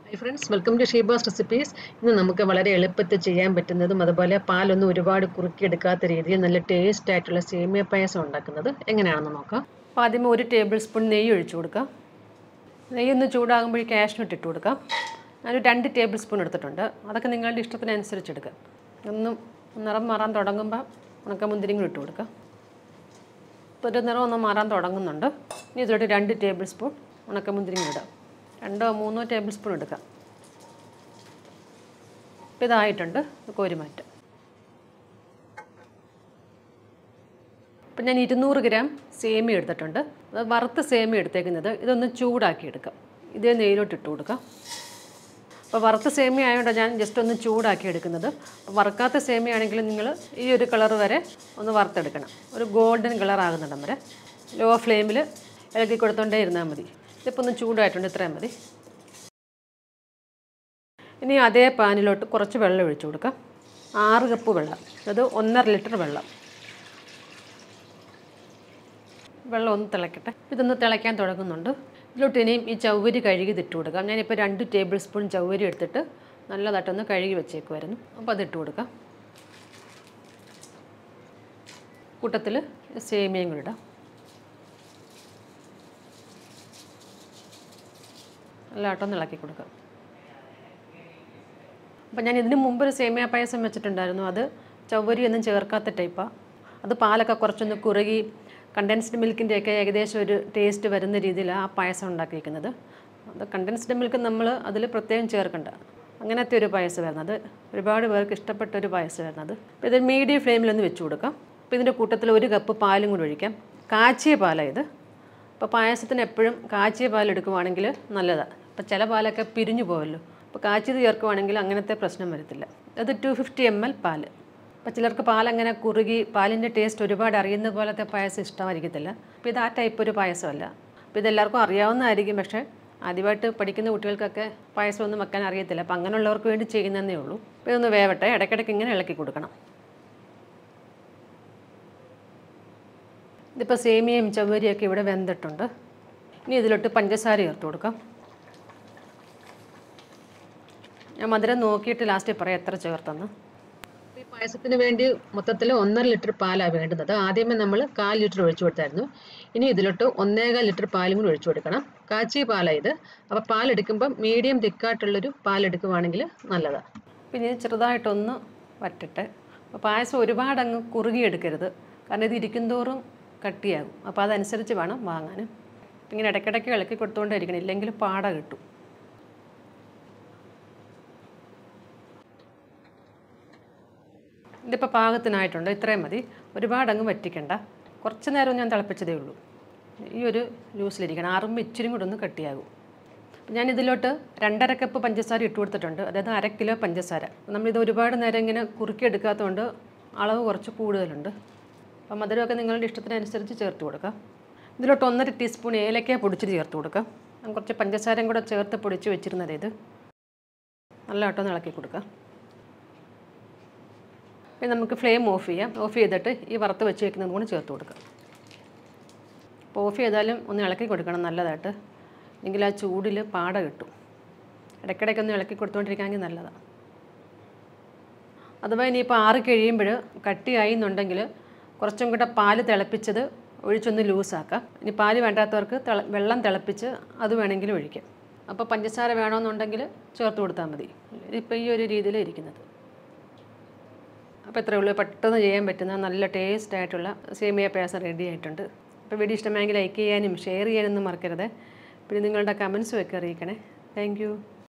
Hi friends, welcome to Sheba's Recipes. ഇന്ന് നമുക്ക് വളരെ എളുപ്പത്തിൽ ചെയ്യാൻ പറ്റുന്നതും അതുപോലെ പാലൊന്നും ഒരുപാട് കുറുക്കിയെടുക്കാത്ത രീതിയിൽ നല്ല ടേസ്റ്റ് ആയിട്ടുള്ള സേമിയ പായസം ഉണ്ടാക്കുന്നത് എങ്ങനെയാണെന്ന് നോക്കാം. അപ്പോൾ ആദ്യമേ 1 ടേബിൾ സ്പൂൺ നെയ്യ് ഒഴിച്ചു കൊടുക്കാം. നെയ്യ് ഒന്ന് ചൂടാകുമ്പോൾ കാഷ്നട്ട് ഇട്ട് കൊടുക്കാം. ഞാനൊരു 2 ടേബിൾ സ്പൂൺ എടുത്തിട്ടുണ്ട്. അതൊക്കെ നിങ്ങളുടെ ഇഷ്ടത്തിനനുസരിച്ച് എടുക്കാം. ഒന്ന് നിറം മാറാൻ തുടങ്ങുമ്പോൾ ഉണക്കമുന്തിരിയും ഇട്ട് കൊടുക്കാം. ഇപ്പോൾ ഒരു നിറം ഒന്ന് മാറാൻ തുടങ്ങുന്നുണ്ട്. ഇനി ഇതിലോട്ട് 2 ടേബിൾ സ്പൂൺ ഉണക്കമുന്തിരിയും ഇടാം. 2-3 ടേബിൾ സ്പൂൺ എടുക്കാം. ഇപ്പോൾ ഇതായിട്ടുണ്ട്. കോരി മാറ്റാം. ഇപ്പം ഞാൻ 200 ഗ്രാം സേമിയ എടുത്തിട്ടുണ്ട്. അത് വറുത്ത സേമിയ എടുത്തേക്കുന്നത്. ഇതൊന്ന് ചൂടാക്കി എടുക്കാം. ഇതേ നെയ്യിലോട്ട് ഇട്ട് കൊടുക്കാം. അപ്പോൾ വറുത്ത സേമിയ ആയതുകൊണ്ട് ഞാൻ ജസ്റ്റ് ഒന്ന് ചൂടാക്കി എടുക്കുന്നത്. വറുക്കാത്ത സേമിയ ആണെങ്കിൽ നിങ്ങൾ ഈ ഒരു കളർ വരെ ഒന്ന് വറുത്തെടുക്കണം. ഒരു ഗോൾഡൻ കളർ ആകുന്നിടം വരെ ലോ ഫ്ലെയിമിൽ ഇളക്കി കൊടുത്തോണ്ടേ ഇരുന്നാൽ മതി. ഇതിപ്പോൾ ഒന്ന് ചൂടായിട്ടുണ്ട്. ഇത്രയും മതി. ഇനി അതേ പാനിലോട്ട് കുറച്ച് വെള്ളം ഒഴിച്ചു കൊടുക്കാം. 6 കപ്പ് വെള്ളം, അത് 1.5 ലിറ്റർ വെള്ളം. വെള്ളം ഒന്ന് തിളക്കട്ടെ. ഇതൊന്ന് തിളയ്ക്കാൻ തുടങ്ങുന്നുണ്ട്. ഇതിലോട്ട് ഇനിയും ഈ ചവ്വരി കഴുകി ഇട്ട് കൊടുക്കാം. ഞാനിപ്പോൾ 2 ടേബിൾ സ്പൂൺ ചവ്വരി എടുത്തിട്ട് നല്ലതായിട്ടൊന്ന് കഴുകി വെച്ചേക്കുമായിരുന്നു. അപ്പോൾ അതിട്ട് കൊടുക്കാം. കൂട്ടത്തിൽ സേമിയയും കൂടി ഇടാം. നല്ലതായിട്ടൊന്ന് ഇളക്കി കൊടുക്കാം. അപ്പോൾ ഞാൻ ഇതിന് മുമ്പ് ഒരു സേമിയ പായസം വെച്ചിട്ടുണ്ടായിരുന്നു. അത് ചവ്വരി ഒന്നും ചേർക്കാത്ത ടൈപ്പാണ്. അത് പാലൊക്കെ കുറച്ചൊന്ന് കുറുകി കണ്ടൻസ്ഡ് മിൽക്കിൻ്റെയൊക്കെ ഏകദേശം ഒരു ടേസ്റ്റ് വരുന്ന രീതിയിലാണ് ആ പായസം ഉണ്ടാക്കിയിരിക്കുന്നത്. അത് കണ്ടൻസ്ഡ് മിൽക്ക് നമ്മൾ അതിൽ പ്രത്യേകം ചേർക്കണ്ട. അങ്ങനത്തെ ഒരു പായസം വരുന്നത്. ഒരുപാട് പേർക്ക് ഇഷ്ടപ്പെട്ട ഒരു പായസം വരുന്നത്. അപ്പോൾ ഇത് മീഡിയം ഫ്ലെയിമിലൊന്ന് വെച്ച് കൊടുക്കാം. അപ്പോൾ ഇതിൻ്റെ കൂട്ടത്തിൽ 1 കപ്പ് പാലും കൂടി ഒഴിക്കാം. കാച്ചിയ പാലാണ് ഇത്. അപ്പോൾ പായസത്തിന് എപ്പോഴും കാച്ചിയ പാലെടുക്കുവാണെങ്കിൽ നല്ലതാണ്. അപ്പോൾ ചില പാലൊക്കെ പിരിഞ്ഞു പോകുമല്ലോ. അപ്പോൾ കാച്ചിയത് ചേർക്കുവാണെങ്കിൽ അങ്ങനത്തെ പ്രശ്നം വരത്തില്ല. അത് 250 ml പാല്. അപ്പോൾ ചിലർക്ക് പാലങ്ങനെ കുറുകി പാലിൻ്റെ ടേസ്റ്റ് ഒരുപാട് അറിയുന്ന പോലത്തെ പായസം ഇഷ്ടമായിരിക്കത്തില്ല. അപ്പോൾ ഇത് ആ ടൈപ്പ് ഒരു പായസമല്ല. അപ്പോൾ ഇതെല്ലാവർക്കും അറിയാവുന്നതായിരിക്കും. പക്ഷേ ആദ്യമായിട്ട് പഠിക്കുന്ന കുട്ടികൾക്കൊക്കെ പായസം ഒന്നും വെക്കാൻ അറിയത്തില്ല. അപ്പോൾ അങ്ങനെയുള്ളവർക്ക് വേണ്ടി ചെയ്യുന്നതേ ഉള്ളൂ. അപ്പോൾ ഇതൊന്ന് വേവട്ടെ. ഇടയ്ക്കിടയ്ക്ക് ഇങ്ങനെ ഇളക്കി കൊടുക്കണം. ഇതിപ്പോൾ സേമിയയും ചവ്വരിയൊക്കെ ഇവിടെ വെന്തിട്ടുണ്ട്. ഇനി ഇതിലോട്ട് പഞ്ചസാര ചേർത്ത് കൊടുക്കാം. ഞാൻ മധുരം നോക്കിയിട്ട് ലാസ്റ്റ് പറയാം എത്ര ചേർത്തെന്ന്. ഈ പായസത്തിന് വേണ്ടി മൊത്തത്തിൽ 1.5 ലിറ്റർ പാലാണ് വേണ്ടുന്നത്. ആദ്യമേ നമ്മൾ 1/4 ലിറ്റർ ഒഴിച്ചു കൊടുത്തായിരുന്നു. ഇനി ഇതിലോട്ട് 1.25 ലിറ്റർ പാലും കൂടി ഒഴിച്ചു കൊടുക്കണം. കാച്ചിയ പാലാണ് ഇത്. അപ്പോൾ പാലെടുക്കുമ്പോൾ മീഡിയം തിക്കായിട്ടുള്ളൊരു പാലെടുക്കുവാണെങ്കിൽ നല്ലതാണ്. പിന്നെ ചെറുതായിട്ടൊന്ന് വറ്റട്ടെ. അപ്പോൾ പായസം ഒരുപാട് അങ്ങ് കുറുകിയെടുക്കരുത്. കാരണം ഇത് ഇരിക്കുന്തോറും കട്ടിയാകും. അപ്പോൾ അതനുസരിച്ച് വേണം വാങ്ങാൻ. ഇങ്ങനെ ഇടയ്ക്കിടയ്ക്ക് ഇളക്കി കൊടുത്തുകൊണ്ടിരിക്കണം. ഇല്ലെങ്കിൽ പാട കിട്ടും. ഇതിപ്പോൾ പാകത്തിനായിട്ടുണ്ട്. ഇത്രയും മതി. ഒരുപാട് അങ്ങ് വറ്റിക്കണ്ട. കുറച്ച് നേരം ഞാൻ തിളപ്പിച്ചതേ ഉള്ളൂ. ഈ ഒരു ലൂസിലിരിക്കണം. ആറുമ്പോൾ ഇച്ചിരി കൂടെ ഒന്ന് കട്ടിയാകും. ഞാൻ ഇതിലോട്ട് 2.5 കപ്പ് പഞ്ചസാര ഇട്ട് കൊടുത്തിട്ടുണ്ട്. അതായത് 1/2 കിലോ പഞ്ചസാര. നമ്മളിത് ഒരുപാട് നേരം ഇങ്ങനെ കുറുക്കിയെടുക്കാത്തതുകൊണ്ട് അളവ് കുറച്ച് കൂടുതലുണ്ട്. അപ്പോൾ മധുരമൊക്കെ നിങ്ങളുടെ ഇഷ്ടത്തിനനുസരിച്ച് ചേർത്ത് കൊടുക്കാം. ഇതിലോട്ട് 1.5 ടീസ്പൂൺ ഏലക്ക പൊടിച്ചത് ചേർത്ത് കൊടുക്കാം. ഞാൻ കുറച്ച് പഞ്ചസാരയും കൂടെ ചേർത്ത് പൊടിച്ച് വെച്ചിരുന്നത് ഇത്. നല്ലതായിട്ടൊന്ന് ഇളക്കി കൊടുക്കാം. പിന്നെ നമുക്ക് ഫ്ലെയിം ഓഫ് ചെയ്യാം. ഓഫ് ചെയ്തിട്ട് ഈ വറുത്ത് വെച്ച് വയ്ക്കുന്നത് കൂടി ചേർത്ത് കൊടുക്കാം. അപ്പോൾ ഓഫ് ചെയ്താലും ഒന്ന് ഇളക്കി കൊടുക്കണം നല്ലതായിട്ട്. എങ്കിൽ ആ ചൂടിൽ പാട കിട്ടും. ഇടയ്ക്കിടയ്ക്കൊന്ന് ഇളക്കി കൊടുത്തുകൊണ്ടിരിക്കുകയാണെങ്കിൽ നല്ലതാണ്. അഥവാ ഇനിയിപ്പോൾ ആറി കഴിയുമ്പോൾ കട്ടിയായി എന്നുണ്ടെങ്കിൽ കുറച്ചും കൂടെ പാല് തിളപ്പിച്ചത് ഒഴിച്ചൊന്ന് ലൂസാക്കാം. ഇനി പാല് വേണ്ടാത്തവർക്ക് വെള്ളം തിളപ്പിച്ച് അത് വേണമെങ്കിൽ ഒഴിക്കാം. അപ്പോൾ പഞ്ചസാര വേണമെന്നുണ്ടെങ്കിൽ ചേർത്ത് കൊടുത്താൽ മതി. ഇപ്പോൾ ഈ ഒരു രീതിയിൽ ഇരിക്കുന്നത്. അപ്പോൾ ഇത്രയേ ഉള്ളൂ. പെട്ടെന്ന് ചെയ്യാൻ പറ്റുന്ന നല്ല ടേസ്റ്റ് ആയിട്ടുള്ള സേമിയ പായസം റെഡി ആയിട്ടുണ്ട്. അപ്പോൾ വീഡിയോ ഇഷ്ടമായെങ്കിൽ ലൈക്ക് ചെയ്യാനും ഷെയർ ചെയ്യാനൊന്നും മറക്കരുത്. പിന്നെ നിങ്ങളുടെ കമൻസും ഒക്കെ അറിയിക്കണേ. Thank you.